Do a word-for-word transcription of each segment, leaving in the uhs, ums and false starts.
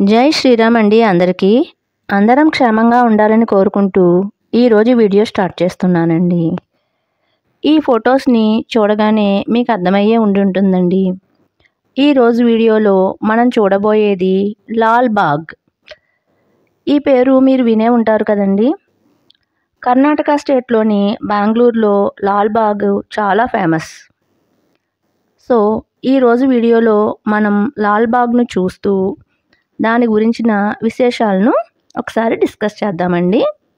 జై శ్రీరామ్ అండి. అందరికీ అందరం క్షేమంగా ఉండాలని కోరుకుంటూ ఈరోజు వీడియో స్టార్ట్ చేస్తున్నానండి. ఈ ఫొటోస్ని చూడగానే మీకు అర్థమయ్యే ఉండి ఉంటుందండి. ఈరోజు వీడియోలో మనం చూడబోయేది లాల్ బాగ్. ఈ పేరు మీరు వినే ఉంటారు కదండి. కర్ణాటక స్టేట్లోని బెంగళూరులో లాల్ బాగ్ చాలా ఫేమస్. సో ఈరోజు వీడియోలో మనం లాల్ బాగ్ను చూస్తూ దాని గురించిన విశేషాలను ఒకసారి డిస్కస్ చేద్దామండి.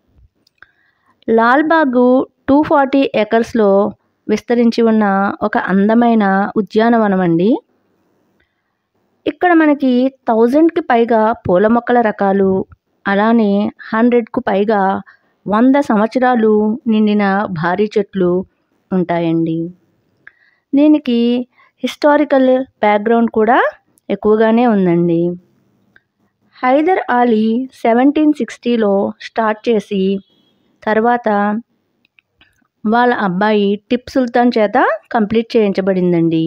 లాల్ బాగ్ టూ ఫార్టీ ఏకర్స్లో విస్తరించి ఉన్న ఒక అందమైన ఉద్యానవనం అండి. ఇక్కడ మనకి థౌజండ్కి పైగా పూల మొక్కల రకాలు, అలానే హండ్రెడ్కు పైగా వంద సంవత్సరాలు నిండిన భారీ చెట్లు ఉంటాయండి. దీనికి హిస్టారికల్ బ్యాక్గ్రౌండ్ కూడా ఎక్కువగానే ఉందండి. హైదర్ అలీ సెవెంటీన్ సిక్స్టీలో స్టార్ట్ చేసి తర్వాత వాళ్ళ అబ్బాయి టిప్ సుల్తాన్ చేత కంప్లీట్ చేయించబడిందండి.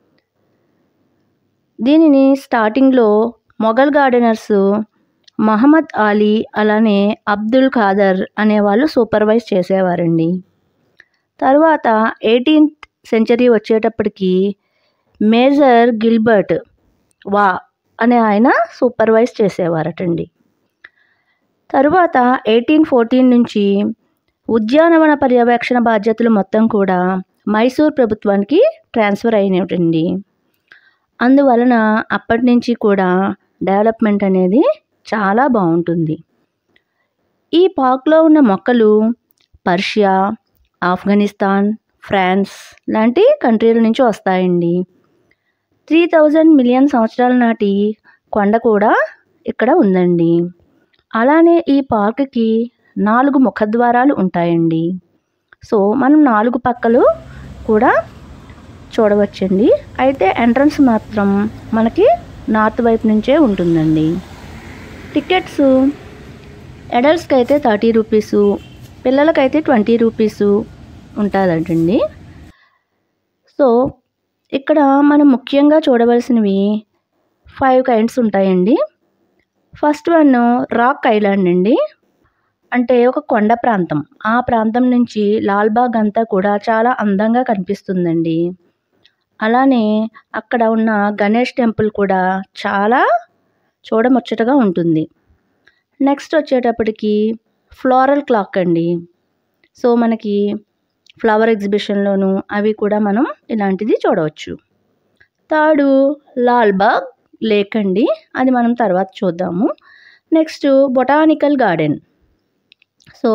దీనిని స్టార్టింగ్లో మొఘల్ గార్డెనర్స్ మహమ్మద్ అలీ అలానే అబ్దుల్ ఖాదర్ అనేవాళ్ళు సూపర్వైజ్ చేసేవారండి. తర్వాత ఎయిటీన్త్ సెంచరీ వచ్చేటప్పటికి మేజర్ గిల్బర్ట్ వా అనే ఆయన సూపర్వైజ్ చేసేవారటండి. తరువాత ఎయిటీన్ ఫోర్టీన్ నుంచి ఉద్యానవన పర్యవేక్షణ బాధ్యతలు మొత్తం కూడా మైసూర్ ప్రభుత్వానికి ట్రాన్స్ఫర్ అయినటండి. అందువలన అప్పటి నుంచి కూడా డెవలప్మెంట్ అనేది చాలా బాగుంటుంది. ఈ పార్క్లో ఉన్న మొక్కలు పర్షియా, ఆఫ్ఘనిస్తాన్, ఫ్రాన్స్ లాంటి కంట్రీల నుంచి వస్తాయండి. త్రీ థౌజండ్ మిలియన్ సంవత్సరాల నాటి కొండ కూడా ఇక్కడ ఉందండి. అలానే ఈ పార్క్కి నాలుగు ముఖద్వారాలు ఉంటాయండి. సో మనం నాలుగు పక్కలు కూడా చూడవచ్చండి. అయితే ఎంట్రన్స్ మాత్రం మనకి నార్త్ వైపు నుంచే ఉంటుందండి. టికెట్స్ అడల్ట్స్కి అయితే థర్టీ రూపీసు, పిల్లలకైతే ట్వంటీ రూపీసు ఉంటుందంటండి. సో ఇక్కడ మనం ముఖ్యంగా చూడవలసినవి ఫైవ్ కైండ్స్ ఉంటాయండి. ఫస్ట్ వన్ రాక్ ఐలాండ్ అండి. అంటే ఒక కొండ ప్రాంతం. ఆ ప్రాంతం నుంచి లాల్ బాగ్ అంతా కూడా చాలా అందంగా కనిపిస్తుందండి. అలానే అక్కడ ఉన్న గణేష్ టెంపుల్ కూడా చాలా చూడముచ్చటగా ఉంటుంది. నెక్స్ట్ వచ్చేటప్పటికి ఫ్లోరల్ క్లాక్ అండి. సో మనకి ఫ్లవర్ ఎగ్జిబిషన్లోను అవి కూడా మనం ఇలాంటిది చూడవచ్చు. థర్డ్ లాల్ బాగ్ లేక్ అండి. అది మనం తర్వాత చూద్దాము. Next botanical garden. సో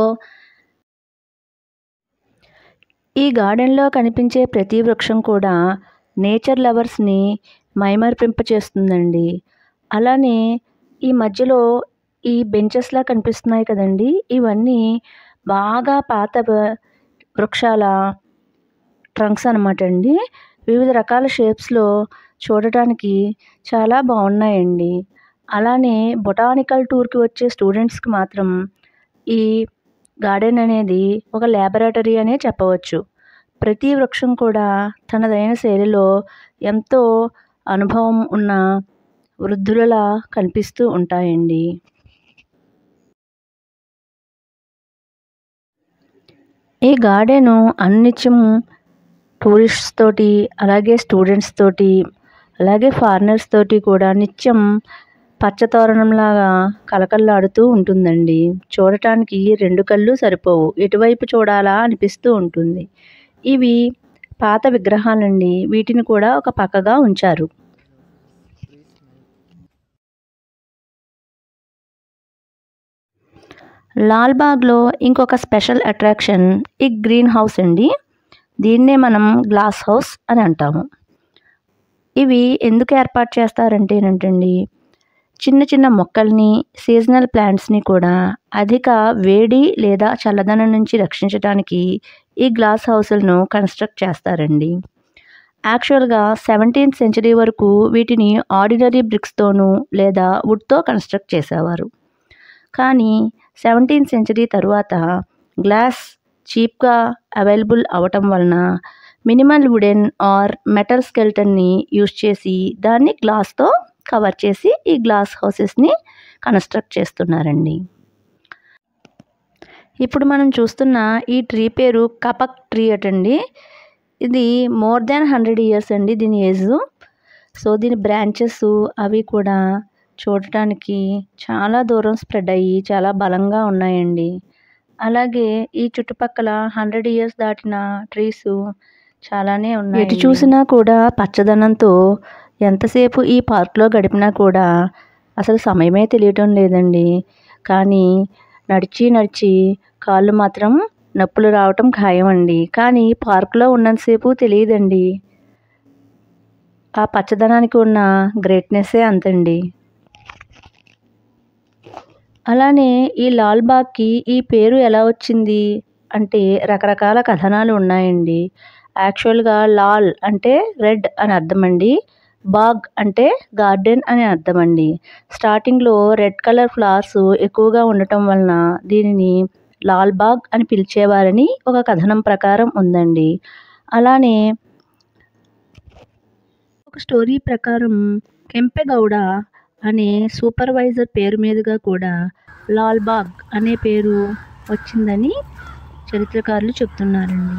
ఈ గార్డెన్లో కనిపించే ప్రతి వృక్షం కూడా నేచర్ లవర్స్ని మైమరిపింపచేస్తుందండి. అలానే ఈ మధ్యలో ఈ బెంచెస్లా కనిపిస్తున్నాయి కదండి, ఇవన్నీ బాగా పాత వృక్షాల ట్రంక్స్ అనమాట అండి. వివిధ రకాల షేప్స్లో చూడటానికి చాలా బాగున్నాయండి. అలానే బొటానికల్ టూర్కి వచ్చే స్టూడెంట్స్కి మాత్రం ఈ గార్డెన్ అనేది ఒక ల్యాబొరేటరీ అనే చెప్పవచ్చు. ప్రతి వృక్షం కూడా తనదైన శైలిలో ఎంతో అనుభవం ఉన్న వృద్ధులలా కనిపిస్తూ ఉంటాయండి. ఈ గార్డెను అన్నిత్యం టూరిస్ట్స్ తోటి, అలాగే స్టూడెంట్స్ తోటి, అలాగే ఫారినర్స్ తోటి కూడా నిత్యం పచ్చతోరణంలాగా కలకల్లాడుతూ ఉంటుందండి. చూడటానికి రెండు కళ్ళు సరిపోవు, ఎటువైపు చూడాలా అనిపిస్తూ ఉంటుంది. ఇవి పాత విగ్రహాలండి. వీటిని కూడా ఒక పక్కగా ఉంచారు. లాల్ బాగ్లో ఇంకొక స్పెషల్ అట్రాక్షన్ ఈ గ్రీన్ హౌస్ అండి. దీన్నే మనం గ్లాస్ హౌస్ అని అంటాము. ఇవి ఎందుకు ఏర్పాటు చేస్తారంటే ఏంటండి, చిన్న చిన్న మొక్కల్ని, సీజనల్ ప్లాంట్స్ని కూడా అధిక వేడి లేదా చల్లదనం నుంచి రక్షించడానికి ఈ గ్లాస్ హౌస్లను కన్స్ట్రక్ట్ చేస్తారండి. యాక్చువల్గా సెవెంటీన్త్ సెంచరీ వరకు వీటిని ఆర్డినరీ బ్రిక్స్తోనూ లేదా వుడ్తో కన్స్ట్రక్ట్ చేసేవారు. కానీ సెవెంటీన్త్ సెంచరీ తరువాత గ్లాస్ చీప్గా అవైలబుల్ అవటం వలన మినిమల్ వుడెన్ ఆర్ మెటల్ స్కెల్టన్ని యూజ్ చేసి దాన్ని గ్లాస్తో కవర్ చేసి ఈ గ్లాస్ హౌసెస్ని కన్స్ట్రక్ట్ చేస్తున్నారండి. ఇప్పుడు మనం చూస్తున్న ఈ ట్రీ పేరు కపక్ ట్రీ అటండి. ఇది మోర్ దాన్ హండ్రెడ్ ఇయర్స్ అండి దీని ఏజ్. సో దీని బ్రాంచెస్ అవి కూడా చూడటానికి చాలా దూరం స్ప్రెడ్ అయ్యి చాలా బలంగా ఉన్నాయండి. అలాగే ఈ చుట్టుపక్కల హండ్రెడ్ ఇయర్స్ దాటిన ట్రీస్ చాలానే ఉన్నాయి. ఎటు చూసినా కూడా పచ్చదనంతో ఎంతసేపు ఈ పార్క్లో గడిపినా కూడా అసలు సమయమే తెలియటం లేదండి. కానీ నడిచి నడిచి కాళ్ళు మాత్రం నొప్పులు రావటం ఖాయం అండి. కానీ పార్కులో ఉన్నంతసేపు తెలియదండి. ఆ పచ్చదనానికి ఉన్న గ్రేట్నెస్సే అంతండి. అలానే ఈ లాల్బాగ్కి ఈ పేరు ఎలా వచ్చింది అంటే రకరకాల కథనాలు ఉన్నాయండి. యాక్చువల్గా లాల్ అంటే రెడ్ అని అర్థం అండి. బాగ్ అంటే గార్డెన్ అని అర్థం అండి. స్టార్టింగ్లో రెడ్ కలర్ ఫ్లవర్స్ ఎక్కువగా ఉండటం వలన దీనిని లాల్బాగ్ అని పిలిచేవారని ఒక కథనం ప్రకారం ఉందండి. అలానే ఒక స్టోరీ ప్రకారం కెంపెగౌడ అనే సూపర్వైజర్ పేరు మీదుగా కూడా లాల్బాగ్ అనే పేరు వచ్చిందని చరిత్రకారులు చెప్తున్నారండి.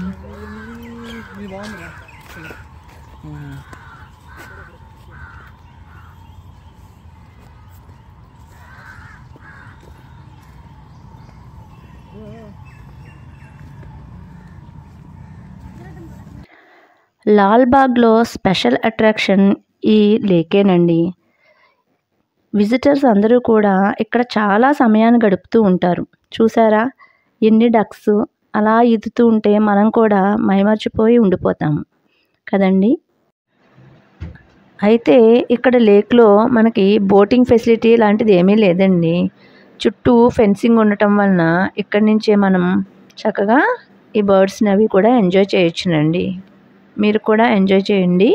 లాల్బాగ్లో స్పెషల్ అట్రాక్షన్ ఈ లేకేనండి. విజిటర్స్ అందరూ కూడా ఇక్కడ చాలా సమయాన్ని గడుపుతూ ఉంటారు. చూసారా ఎన్ని డక్స్ అలా ఈదుతూ ఉంటే మనం కూడా మైమర్చిపోయి ఉండిపోతాము కదండి. అయితే ఇక్కడ లేక్లో మనకి బోటింగ్ ఫెసిలిటీ లాంటిది ఏమీ లేదండి. చుట్టూ ఫెన్సింగ్ ఉండటం వలన ఇక్కడి నుంచే మనం చక్కగా ఈ బర్డ్స్ని అవి కూడా ఎంజాయ్ చేయొచ్చునండి. మీరు కూడా ఎంజాయ్ చేయండి.